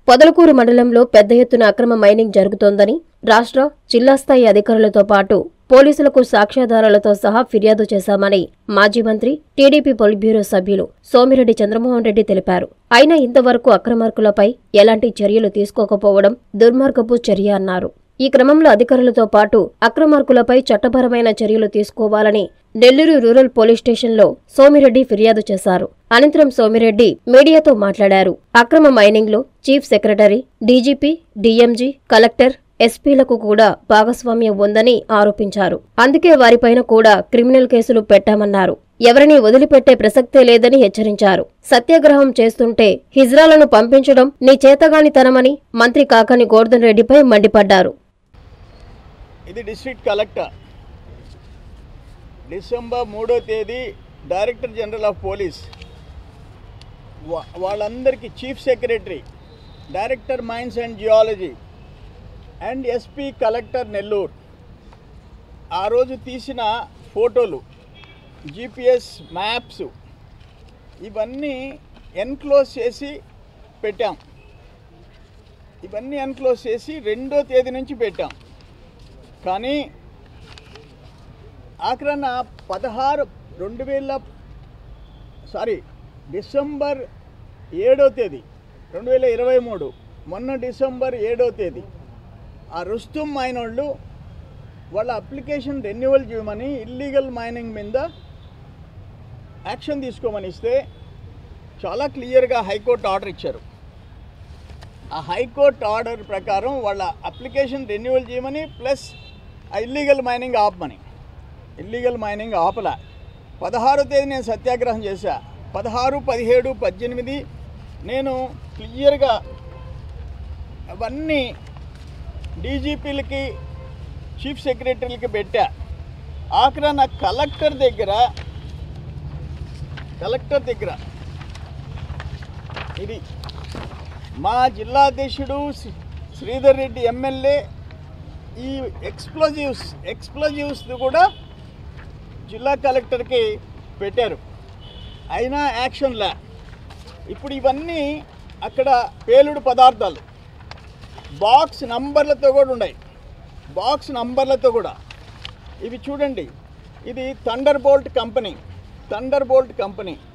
పొదలకూరు మండలంలో పెద్ద ఎత్తున అక్రమ మైనింగ్ జరుగుతోందని రాష్ట్ర, జిల్లా స్థాయి అధికారులతో పాటు పోలీసులకు సాక్ష్యాధారాలతో సహా ఫిర్యాదు చేశామని మాజీ మంత్రి, టీడీపీ పొలిట్ బ్యూరో సభ్యులు సోమిరెడ్డి చంద్రమోహన్ రెడ్డి తెలిపారు. అయినా ఇంతవరకు అక్రమార్కులపై ఎలాంటి చర్యలు తీసుకోకపోవడం దుర్మార్గపు చర్య అన్నారు. ఈ క్రమంలో అధికారులతో పాటు అక్రమార్కులపై చట్టపరమైన చర్యలు తీసుకోవాలని నెల్లూరు రూరల్ పోలీస్ స్టేషన్లో సోమిరెడ్డి ఫిర్యాదు చేశారు. అనంతరం సోమిరెడ్డి మీడియాతో మాట్లాడారు. అక్రమ మైనింగ్లో chief secretary, DGP, DMG, collector, ఎస్పీలకు కూడా భాగస్వామ్యం ఉందని ఆరోపించారు. అందుకే వారిపైన కూడా క్రిమినల్ కేసులు పెట్టామన్నారు. ఎవరినీ వదిలిపెట్టే ప్రసక్తే లేదని హెచ్చరించారు. సత్యాగ్రహం చేస్తుంటే హిజ్రాలను పంపించడం నీ చేతగానితనమని మంత్రి కాకాని గోవర్ధన్ రెడ్డిపై మండిపడ్డారు. ఇది డిస్ట్రిక్ట్ కలెక్టర్ డిసెంబర్ 3వ తేదీ డైరెక్టర్ జనరల్ ఆఫ్ పోలీస్ వాళ్ళందరికీ chief secretary, director mines and geology and SP collector Nellore ఆ రోజు తీసిన ఫోటోలు, జీపీఎస్ మ్యాప్స్ ఇవన్నీ ఎన్క్లోజ్ చేసి పెట్టాం. ఇవన్నీ ఎన్క్లోజ్ చేసి 2వ తేదీ నుంచి పెట్టాం. కానీ ఆఖరణ డిసెంబర్ 7వ తేదీ 2023 మొన్న డిసెంబర్ 7వ తేదీ ఆ రుస్తుం మైనోళ్ళు వాళ్ళ అప్లికేషన్ రెన్యువల్ చేయమని ఇల్లీగల్ మైనింగ్ మీద యాక్షన్ తీసుకోమని ఇస్తే చాలా క్లియర్గా హైకోర్టు ఆర్డర్ ఇచ్చారు. ఆ హైకోర్టు ఆర్డర్ ప్రకారం వాళ్ళ అప్లికేషన్ రెన్యువల్ చేయమని ప్లస్ ఆ ఇల్లీగల్ మైనింగ్ ఆపమని. ఇల్లీగల్ మైనింగ్ ఆపలా. 16వ తేదీ నేను సత్యాగ్రహం చేశా. 16, 17, 18 నేను క్లియర్గా అవన్నీ డీజీపీలకి, చీఫ్ సెక్రటరీలకి పెట్టా. ఆఖరా నా కలెక్టర్ దగ్గర ఇది మా జిల్లా అధ్యక్షుడు శ్రీధర్ రెడ్డి ఎమ్మెల్యే ఈ ఎక్స్ప్లోజివ్స్ కూడా జిల్లా కలెక్టర్కి పెట్టారు. అయినా యాక్షన్లా. ఇప్పుడు ఇవన్నీ అక్కడ పేలుడు పదార్థాలు బాక్స్ నంబర్లతో కూడా ఉన్నాయి. బాక్స్ నంబర్లతో కూడా ఇవి చూడండి. ఇది thunder bolt company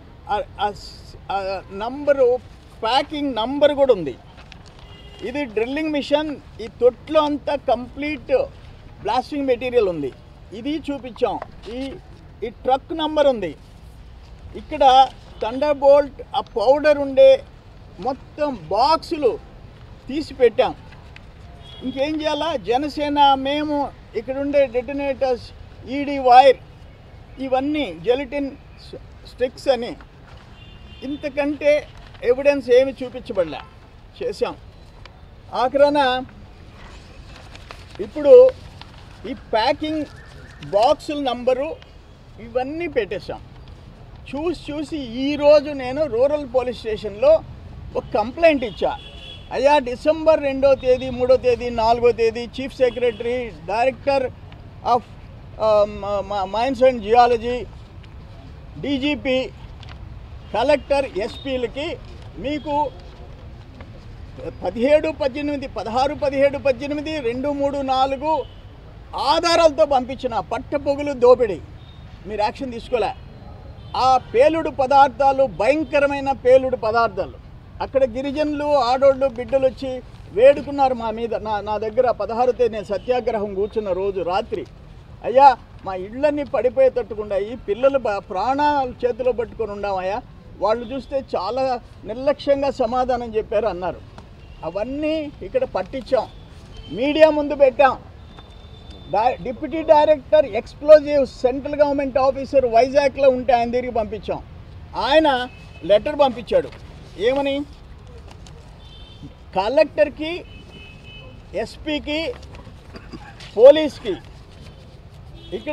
number, packing number కూడా ఉంది. ఇది డ్రిల్లింగ్ మిషన్. ఈ తొట్లో అంతా కంప్లీట్ బ్లాస్టింగ్ మెటీరియల్ ఉంది. ఇది చూపించాం. ఈ ట్రక్ నంబర్ ఉంది. ఇక్కడ థండర్ బోల్ట్ ఆ పౌడర్ ఉండే మొత్తం బాక్సులు తీసి పెట్టాం. ఇంకేం చేయాలా? జనసేన మేము ఇక్కడ ఉండే డెటనేటర్స్, ఈడీ వైర్, ఇవన్నీ జెలటిన్ స్టిక్స్ అని ఇంతకంటే ఎవిడెన్స్ ఏమి చూపించబడలే, చేశాం. ఆఖరణ ఇప్పుడు ఈ ప్యాకింగ్ బాక్సుల నంబరు ఇవన్నీ పెట్టేశాం. చూసి ఈరోజు నేను రూరల్ పోలీస్ స్టేషన్లో ఒక కంప్లైంట్ ఇచ్చా. అయ్యా, డిసెంబర్ 2వ తేదీ, 3వ తేదీ, 4వ తేదీ chief secretary, director of mines and geology, DGP, collector, ఎస్పీలకి మీకు 16, 17, 2, 3, 4 ఆధారాలతో పంపించిన పట్టపొగులు దోపిడీ. మీరు యాక్షన్ తీసుకోలే. ఆ పేలుడు పదార్థాలు భయంకరమైన పేలుడు పదార్థాలు. అక్కడ గిరిజనులు, ఆడోళ్ళు, బిడ్డలు వచ్చి వేడుకున్నారు మా మీద. నా దగ్గర 16వ తేదీ నేను సత్యాగ్రహం కూర్చున్న రోజు రాత్రి, అయ్యా మా ఇళ్ళన్నీ పడిపోయేటట్టుకుండాయి, పిల్లలు ప్రాణాలు చేతిలో పట్టుకొని ఉన్నామయ్యా, వాళ్ళు చూస్తే చాలా నిర్లక్ష్యంగా సమాధానం చెప్పారు అన్నారు. అవన్నీ ఇక్కడ పట్టించాం, మీడియా ముందు పెట్టాం. Deputy director explosives central government officer వైజాగ్లో ఉంటే ఆయన దగ్గరికి పంపించాం. ఆయన లెటర్ పంపించాడు. ఏమని? కలెక్టర్కి, ఎస్పీకి, పోలీస్కి ఇక్కడ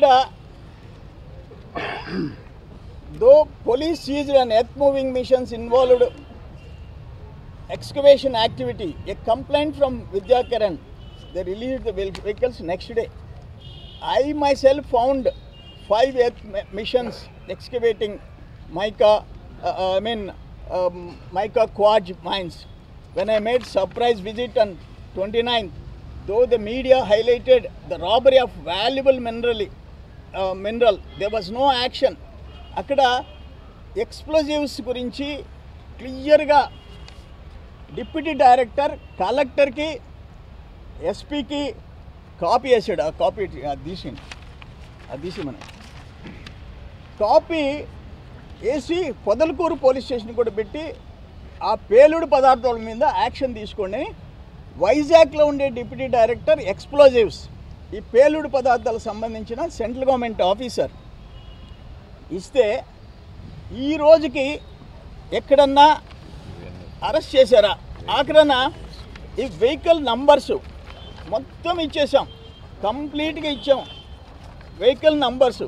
though police seized an earth moving missions involved excavation activity. A complaint from Vidyakaran. They released the vehicles next day. I myself found 5 earth missions excavating mica, mica quartz mines. when I made surprise visit on 29th, though the media highlighted the robbery of valuable mineral, there was no action. అక్కడ ఎక్స్ప్లోజివ్స్ గురించి క్లియర్గా deputy director కలెక్టర్కి ఎస్పీకి copy వేసాడు. ఆ copy తీసి మనం కాపీ వేసి పొదలకూరు పోలీస్ స్టేషన్ కూడా పెట్టి ఆ పేలుడు పదార్థాల మీద యాక్షన్ తీసుకోండి. వైజాగ్లో ఉండే డిప్యూటీ డైరెక్టర్ ఎక్స్ప్లోజివ్స్ ఈ పేలుడు పదార్థాలకు సంబంధించిన సెంట్రల్ గవర్నమెంట్ ఆఫీసర్ ఇస్తే ఈ రోజుకి ఎక్కడన్నా అరెస్ట్ చేశారా? ఆఖరణ ఈ వెహికల్ నంబర్స్ మొత్తం ఇచ్చేసాం, కంప్లీట్గా ఇచ్చాం. వెహికల్ నంబర్స్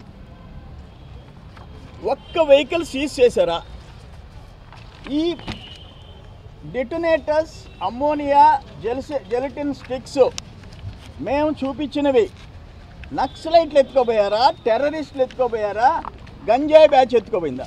ఒక్క వెహికల్ సీజ్ చేశారా? ఈ డిటోనేటర్స్, అమ్మోనియా, జెలటిన్ స్టిక్స్ మేము చూపించినవి నక్సలైట్లు ఎత్తుకోపోయారా, టెర్రరిస్టులు ఎత్తుకోపోయారా, గంజాయి బ్యాచ్ ఎత్తుకోపోయిందా?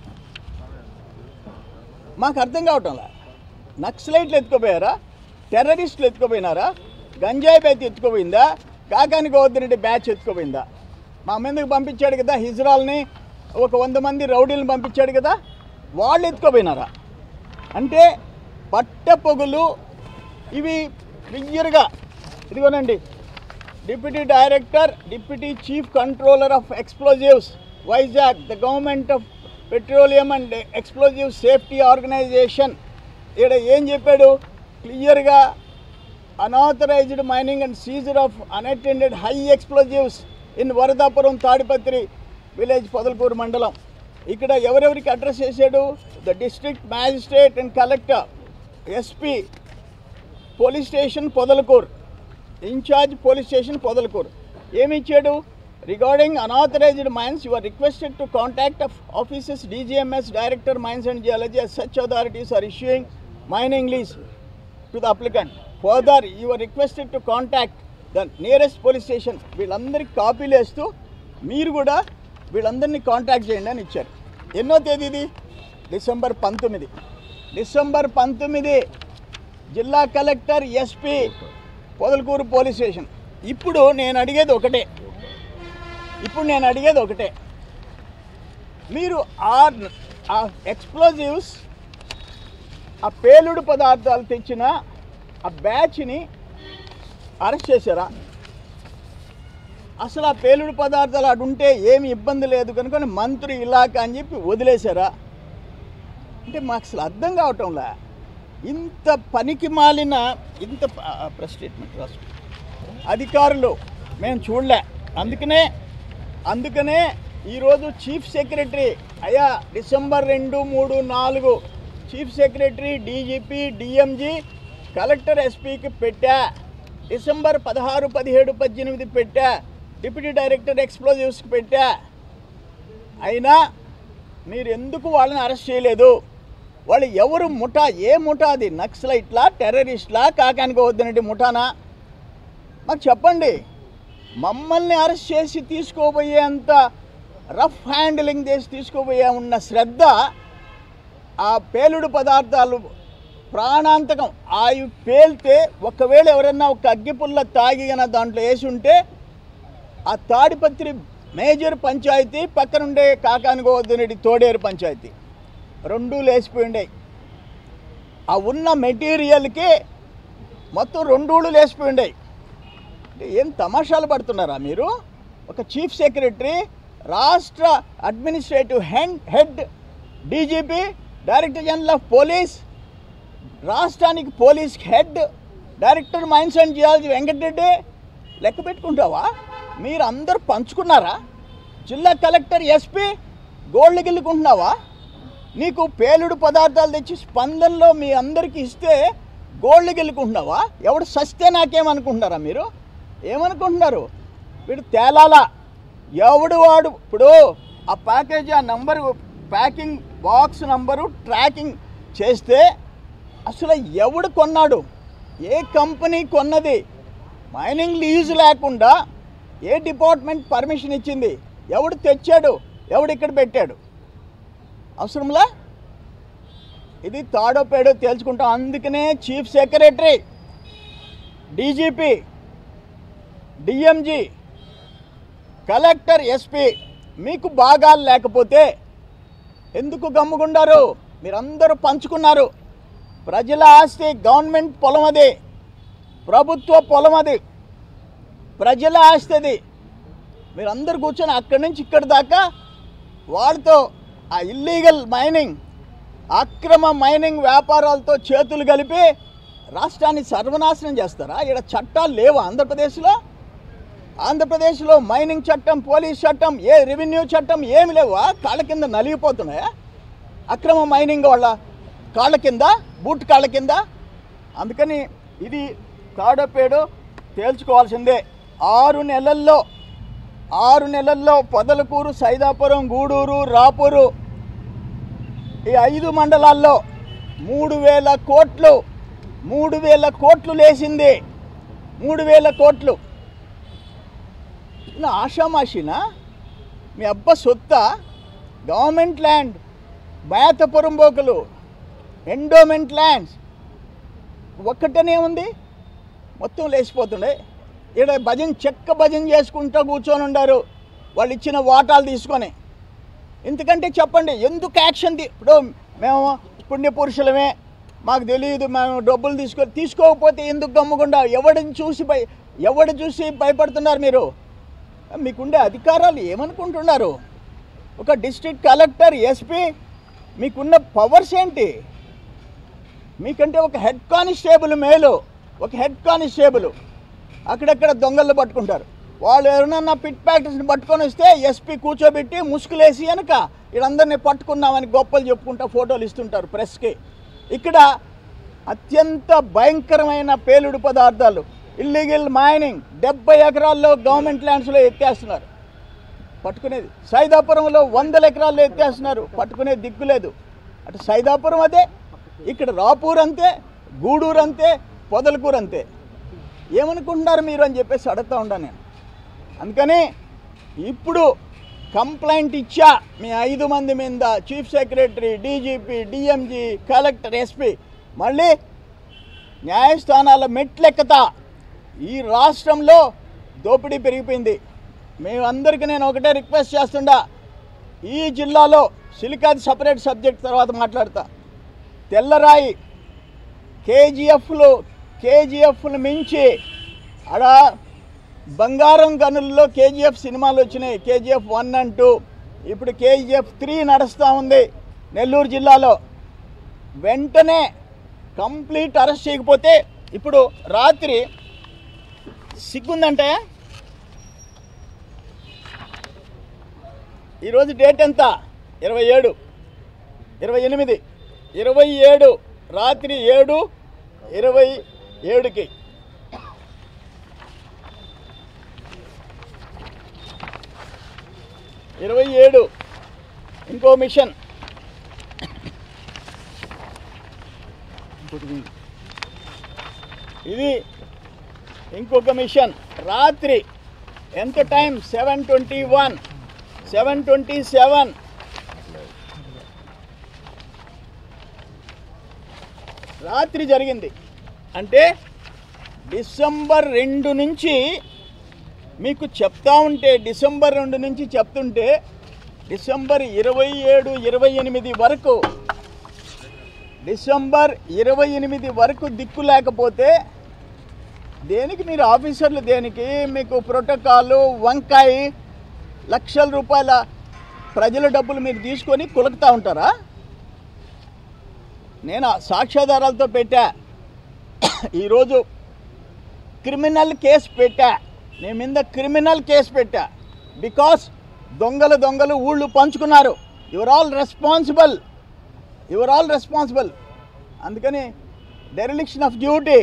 మాకు అర్థం కావటంలా. నక్సలైట్లు ఎత్తుకోపోయారా, టెర్రరిస్టులు ఎత్తుకోపోయినారా, గంజాయి బ్యాచ్ ఎత్తుకోపోయిందా, కాకాని గోవర్ధన్ రెడ్డి బ్యాచ్ ఎత్తుకోపోయిందా? మా మీదకి పంపించాడు కదా హిజ్రాల్ని, ఒక 100 మంది రౌడీలను పంపించాడు కదా, వాళ్ళు ఎత్తుకోపోయినారా? అంటే పట్టపొగులు ఇవి క్లియర్గా ఇదిగోనండి. Deputy director, deputy chief controller of explosives Vizag, the government of petroleum and explosive safety organisation. ఇక్కడ ఏం చెప్పాడు క్లియర్గా? Unauthorised mining and seizure of unattended high explosives in Varadapuram, Tadipatri village, Podalakuru మండలం. ఇక్కడ ఎవరెవరికి అడ్రస్ చేశాడు? The district magistrate and collector, SP, police station Podalakuru, incharge police station Podalakuru. ఏమి ఇచ్చాడు? Regarding unauthorised mines you are requested to contact of offices DGMS, director mines and geology, as such authorities are issuing mining lease to the applicant. Further, you are requested to contact the nearest police station. వీళ్ళందరికీ కాపీలు వేస్తూ మీరు కూడా వీళ్ళందరినీ contact చేయండి అని ఇచ్చారు. ఎన్నో తేదీ ఇది? డిసెంబర్ 19. డిసెంబర్ 19 జిల్లా collector, SP, Podalakuru police station. ఇప్పుడు నేను అడిగేది ఒకటే, మీరు ఆ ఎక్స్ప్లోజివ్స్, ఆ పేలుడు పదార్థాలు తెచ్చిన ఆ బ్యాచ్ని అరెస్ట్ చేశారా? అసలు ఆ పేలుడు పదార్థాలు అడుంటే ఏమి ఇబ్బంది లేదు కనుక మంత్రి ఇలాకా అని చెప్పి వదిలేశారా? అంటే మాకు అసలు అర్థం కావటంలా. ఇంత పనికి మాలిన, ఇంత ప్రెస్ స్టేట్మెంట్ రాసు అధికారులు మేము చూడలే. అందుకనే ఈరోజు చీఫ్ సెక్రటరీ అయ్యా December 2, 3, 4 chief secretary, DGP, DMG, collector, ఎస్పీకి పెట్టా. డిసెంబర్ 16, 17, 18 పెట్టా. డిప్యూటీ డైరెక్టర్ ఎక్స్ప్లోజివ్స్కి పెట్టా. అయినా మీరు ఎందుకు వాళ్ళని అరెస్ట్ చేయలేదు? వాళ్ళు ఎవరు ముఠా? ఏ ముఠా అది? నక్సలైట్లా, టెర్రరిస్ట్లా, కాకాని గోవర్ధన్ రెడ్డి ముఠానా? మాకు చెప్పండి. మమ్మల్ని అరెస్ట్ చేసి తీసుకోబోయేంత రఫ్ హ్యాండిలింగ్ చేసి తీసుకోబోయే ఉన్న శ్రద్ధ ఆ పేలుడు పదార్థాలు ప్రాణాంతకం అవి పేలితే ఒకవేళ ఎవరన్నా ఒక అగ్గిపుల్ల తాగి గన దాంట్లో వేసి ఉంటే ఆ తాడిపత్రి మేజర్ పంచాయతీ పక్కనుండే కాకాని గోవర్ధన్ రెడ్డి తోడేరు పంచాయతీ రెండూ లేచిపోయిండే. ఆ ఉన్న మెటీరియల్కి మొత్తం 2 లేచిపోయిండే. ఏం తమాషాలు పడుతున్నారా మీరు? ఒక చీఫ్ సెక్రటరీ, రాష్ట్ర administrative head, DGP, director general of police, రాష్ట్రానికి police head, director mines and geology Venkata Reddy లెక్క పెట్టుకుంటావా? మీరు అందరూ పంచుకున్నారా? జిల్లా కలెక్టర్, ఎస్పీ గోల్డ్ గిల్లుకుంటున్నావా? నీకు పేలుడు పదార్థాలు తెచ్చి స్పందనలో మీ అందరికీ ఇస్తే గోల్డ్ గిల్లుకుంటున్నావా? ఎవడు సస్తే నాకేమనుకుంటున్నారా? మీరు ఏమనుకుంటున్నారు? వీడు తేలాలా ఎవడు వాడు? ఇప్పుడు ఆ ప్యాకేజీ, ఆ number, packing box number tracking చేస్తే అసలు ఎవడు కొన్నాడు? ఏ కంపెనీ కొన్నది? మైనింగ్ లీజు లేకుండా ఏ డిపార్ట్మెంట్ పర్మిషన్ ఇచ్చింది? ఎవడు తెచ్చాడు? ఎవడు ఇక్కడ పెట్టాడు? అవసరంలా? ఇది తాడో పేడో తేల్చుకుంటాం. అందుకనే chief secretary, DGP, DMG, collector, SP మీకు భాగాలు లేకపోతే ఎందుకు గమ్ముగుండారు? మీరందరూ పంచుకున్నారు. ప్రజల ఆస్తి, గవర్నమెంట్ పొలం అది, ప్రభుత్వ పొలం అది, ప్రజల ఆస్తి అది. మీరందరూ కూర్చొని అక్కడి నుంచి ఇక్కడి దాకా వాళ్ళతో ఆ ఇల్లీగల్ మైనింగ్, అక్రమ మైనింగ్ వ్యాపారాలతో చేతులు కలిపి రాష్ట్రాన్ని సర్వనాశనం చేస్తారా? ఇక్కడ చట్టాలు లేవా ఆంధ్రప్రదేశ్లో? ఆంధ్రప్రదేశ్లో మైనింగ్ చట్టం, పోలీస్ చట్టం, రెవెన్యూ చట్టం ఏమి లేవా? కాళ్ళ కింద నలిగిపోతున్నాయా అక్రమ మైనింగ్ వాళ్ళ కాళ్ళ కింద, బూట్ కాళ్ళ కింద? అందుకని ఇది తాడోపేడో తేల్చుకోవాల్సిందే. 6 నెలల్లో పొదలకూరు, సైదాపురం, గూడూరు, రాపూరు ఈ 5 మండలాల్లో 3,000 కోట్లు లేసింది. 3,000 కోట్లు. ఆషామాషినా? మీ అబ్బ సొత్త? గవర్నమెంట్ ల్యాండ్, మేతపురం బోకులు, ఎండోమెంట్ ల్యాండ్స్ ఒక్కటనే ఉంది, మొత్తం లేచిపోతుండే. ఇక్కడ చెక్క భజన చేసుకుంటూ కూర్చొని ఉండారు వాళ్ళు ఇచ్చిన వాటాలు తీసుకొని. ఎందుకంటే చెప్పండి, ఎందుకు యాక్షన్ ఇప్పుడు మేము పుణ్యపురుషులమే, మాకు తెలియదు, మేము డబ్బులు తీసుకోకపోతే ఎందుకు గమ్ముకుండా? ఎవడు చూసి భయపడుతున్నారు మీరు? మీకుండే అధికారాలు ఏమనుకుంటున్నారు? ఒక డిస్ట్రిక్ట్ కలెక్టర్, ఎస్పీ మీకున్న పవర్స్ ఏంటి? మీకంటే ఒక హెడ్ కానిస్టేబుల్ మేలు. ఒక హెడ్ కానిస్టేబుల్ అక్కడెక్కడ దొంగలు పట్టుకుంటారు. వాళ్ళు ఎవరైనా పిట్ ప్యాకెట్స్ని పట్టుకొని వస్తే ఎస్పీ కూర్చోబెట్టి ముసుగులేసి కనుక వీళ్ళందరినీ పట్టుకున్నామని గొప్పలు చెప్పుకుంటా ఫోటోలు ఇస్తుంటారు ప్రెస్కి. ఇక్కడ అత్యంత భయంకరమైన పేలుడు పదార్థాలు, ఇల్లీగల్ మైనింగ్ 70 ఎకరాల్లో గవర్నమెంట్ ల్యాండ్స్లో ఎత్తేస్తున్నారు, పట్టుకునేది. సైదాపురంలో 100 ఎకరాల్లో ఎత్తేస్తున్నారు, పట్టుకునే దిక్కు లేదు. అటు సైదాపురం అదే, ఇక్కడ రాపూర్ అంతే, గూడూరు అంతే, పొదలకూరు అంతే. ఏమనుకుంటున్నారు మీరు అని చెప్పేసి అడుగుతూ ఉంటాను నేను. అందుకని ఇప్పుడు కంప్లైంట్ ఇచ్చా మీ 5 మంది మీద, chief secretary, DGP, DMG, collector, SP. మళ్ళీ న్యాయస్థానాల మెట్లెక్కతా. ఈ రాష్ట్రంలో దోపిడీ పెరిగిపోయింది. మేమందరికీ నేను ఒకటే రిక్వెస్ట్ చేస్తుండా, ఈ జిల్లాలో సిలికాది సపరేట్ సబ్జెక్ట్ తర్వాత మాట్లాడతా. తెల్లరాయి కేజీఎఫ్లు మించి అక్కడ బంగారం గనుల్లో కేజీఎఫ్ సినిమాలు వచ్చినాయి. కేజీఎఫ్ 1 and 2, ఇప్పుడు కేజీఎఫ్ 3 నడుస్తూ ఉంది నెల్లూరు జిల్లాలో. వెంటనే కంప్లీట్ అరెస్ట్ చేయకపోతే, ఇప్పుడు రాత్రి సిగ్గుందంటే, ఈరోజు డేట్ ఎంత? 27, 27 రాత్రి 7:27కి ఇంకో మిషన్. ఇది ఇంకొక మిషన్. రాత్రి ఎంత టైం? 7:21, 7:27 రాత్రి జరిగింది. అంటే డిసెంబర్ 2 నుంచి మీకు చెప్తా ఉంటే, డిసెంబర్ 2 నుంచి చెప్తుంటే డిసెంబర్ 27, 28 వరకు, డిసెంబర్ 28 వరకు దిక్కు లేకపోతే దేనికి మీరు ఆఫీసర్లు? దేనికి మీకు ప్రోటోకాల్? వంకాయ లక్షల రూపాయల ప్రజల డబ్బులు మీరు తీసుకొని కులుకుతూ ఉంటారా? నేను సాక్ష్యాధారాలతో పెట్టా. ఈరోజు క్రిమినల్ కేసు పెట్టా, నేను మీద క్రిమినల్ కేసు పెట్టా. బికాస్ దొంగలు ఊళ్ళు పంచుకున్నారు. Your all responsible. అందుకని డెరిలిక్షన్ ఆఫ్ డ్యూటీ.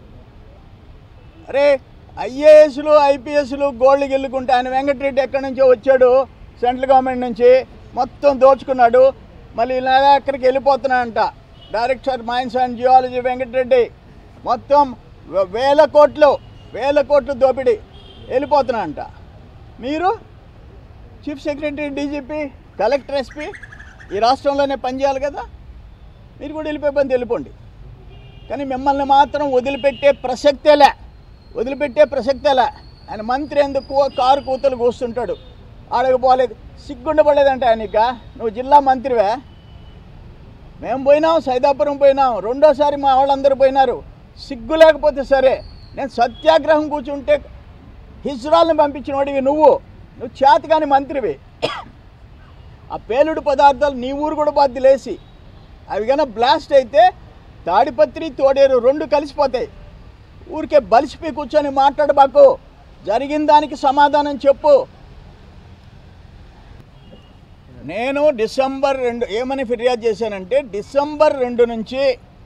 అరే ఐఏఎస్లు, ఐపీఎస్లు గోల్డ్ గెల్లుకుంటే, ఆయన వెంకటరెడ్డి ఎక్కడి నుంచో వచ్చాడు, సెంట్రల్ గవర్నమెంట్ నుంచి, మొత్తం దోచుకున్నాడు. మళ్ళీ ఇలా ఎక్కడికి వెళ్ళిపోతున్నాడంట. Director mines and geology Venkata Reddy మొత్తం వేల కోట్లు దోపిడీ, వెళ్ళిపోతున్నాడంట. మీరు chief secretary, DGP, collector, SP ఈ రాష్ట్రంలోనే పనిచేయాలి కదా. మీరు కూడా వెళ్ళిపోండి. కానీ మిమ్మల్ని మాత్రం వదిలిపెట్టే ప్రసక్తేలే. ఆయన మంత్రి ఎందుకు కారు కూతలు కూస్తుంటాడు, ఆడకపోలేదు, సిగ్గుండపడలేదంటే ఆయనక. నువ్వు జిల్లా మంత్రివే, మేము పోయినాం, సైదాపురం పోయినాం, రెండోసారి మా వాళ్ళందరూ పోయినారు. సిగ్గు లేకపోతే సరే, నేను సత్యాగ్రహం కూర్చుంటే హిజ్రాల్ని పంపించిన వాడివి నువ్వు చేతకాని మంత్రివి. ఆ పేలుడు పదార్థాలు నీ ఊరు కూడా బాధ్యులేసి అవి కన్నా బ్లాస్ట్ అయితే తాడిపత్రి తోడేరు రెండు కలిసిపోతాయి. ఊరికే బలిసిపి కూర్చొని మాట్లాడబాకు, జరిగిన దానికి సమాధానం చెప్పు. నేను డిసెంబర్ 2 ఏమని ఫిర్యాదు చేశానంటే, డిసెంబర్ 2 నుంచి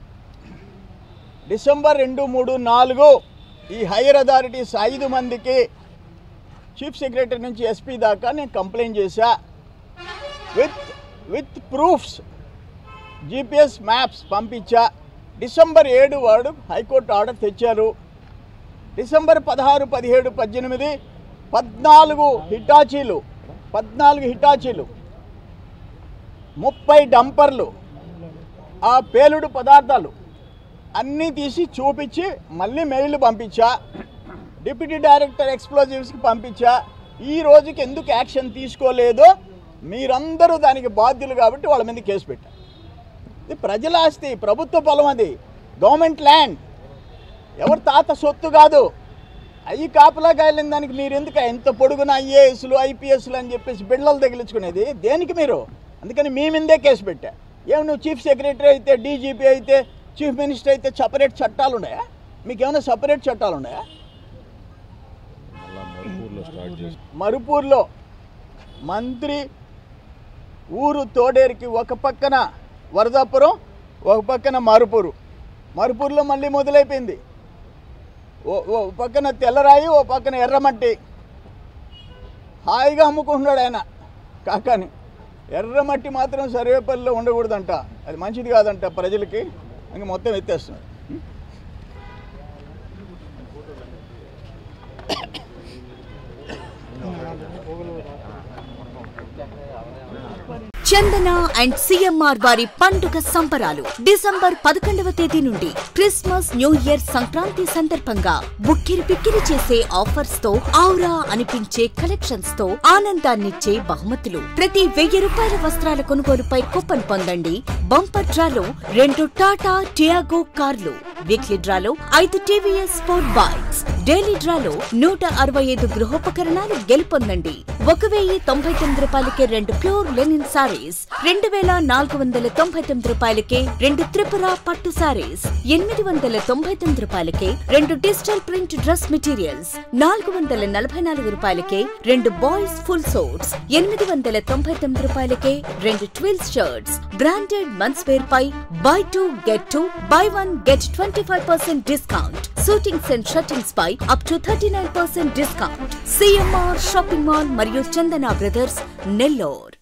డిసెంబర్ 2, 3, 4 ఈ హైయర్ అథారిటీస్ 5 మందికి చీఫ్ సెక్రటరీ నుంచి ఎస్పీ దాకా నేను కంప్లైంట్ చేశా. విత్ ప్రూఫ్స్, GPS మ్యాప్స్ పంపించా. డిసెంబర్ 7 వాడు హైకోర్టు ఆర్డర్ తెచ్చారు. డిసెంబర్ 16, 17, 18 14 హిటాచీలు, 30 డంపర్లు, ఆ పేలుడు పదార్థాలు అన్నీ తీసి చూపించి మళ్ళీ మెయిల్ పంపించా. డిప్యూటీ డైరెక్టర్ ఎక్స్ప్లోజివ్స్కి పంపించా. ఈ రోజుకి ఎందుకు యాక్షన్ తీసుకోలేదో మీరందరూ దానికి బాధ్యులు కాబట్టి వాళ్ళ మీద కేసు పెట్టారు. ఇది ప్రజల ఆస్తి, ప్రభుత్వ పొలం, అది గవర్నమెంట్ ల్యాండ్, ఎవరి తాత సొత్తు కాదు. అవి కాపలాగా వెళ్ళిన దానికి మీరు ఎందుకు ఎంత పొడుగున IASలు IPSలు అని చెప్పేసి బిళ్ళలు తగిలించుకునేది దేనికి మీరు? అందుకని మీ మీదే కేసు పెట్టా. ఏమి నువ్వు చీఫ్ సెక్రటరీ అయితే, DGP అయితే, చీఫ్ మినిస్టర్ అయితే సపరేట్ చట్టాలు ఉన్నాయా? మీకు ఏమైనా సపరేట్ చట్టాలు ఉన్నాయా? మరుపూర్లో మంత్రి ఊరు తోడేరుకి ఒక పక్కన వరదాపురం, ఒక పక్కన మరుపూరులో మళ్ళీ మొదలైపోయింది. ఓ పక్కన తెల్లరాయి, ఓ పక్కన ఎర్రమట్టి. హాయిగా అమ్ముకుంటున్నాడు ఆయన కాకాని. ఎర్రమట్టి మాత్రం సర్వేపల్లిలో ఉండకూడదంట, అది మంచిది కాదంట ప్రజలకి. ఇంక మొత్తం ఎత్తేస్తున్నాడు. చందన అండ్ CMR వారి పండుగ సంబరాలు డిసెంబర్ 11వ తేదీ నుండి క్రిస్మస్, న్యూ ఇయర్, సంక్రాంతి సందర్భంగా బుక్కిరి పిక్కిరి చేసే ఆఫర్స్ తో, ఔరా అనిపించే కలెక్షన్స్ తో ఆనందాన్నిచ్చే బహుమతులు. ప్రతి 1000 రూపాయల వస్త్రాల కొనుగోలుపై కూపన్ పొందండి. బంపర్ డ్రాలో 2 టాటా టియాగో కార్లు, వీక్లీ డ్రాలో 5 TVS స్పోర్ట్ బైక్స్, డైలీ డ్రాలో 165 గృహోపకరణాలు గెలుపొందండి. 1099 రూపాయలకే 2 ప్యూర్ లెనిన్ సారీస్, 2499 రూపాయలకే 2 త్రిపుర పట్టు సారీస్, 899 రూపాయలకే 2 డిజిటల్ ప్రింట్ డ్రెస్ మెటీరియల్స్, 444 రూపాయలకే 2 బాయ్స్ ఫుల్ సోట్స్, 899 రూపాయలకే 2 twills shirts. Branded men's wear పై buy 2 get 2, buy 1 get 25% discount. Suitings and shirtings పై up to 39% discount. CMR shopping mall మరియు చందన బ్రదర్స్, నెల్లూరు.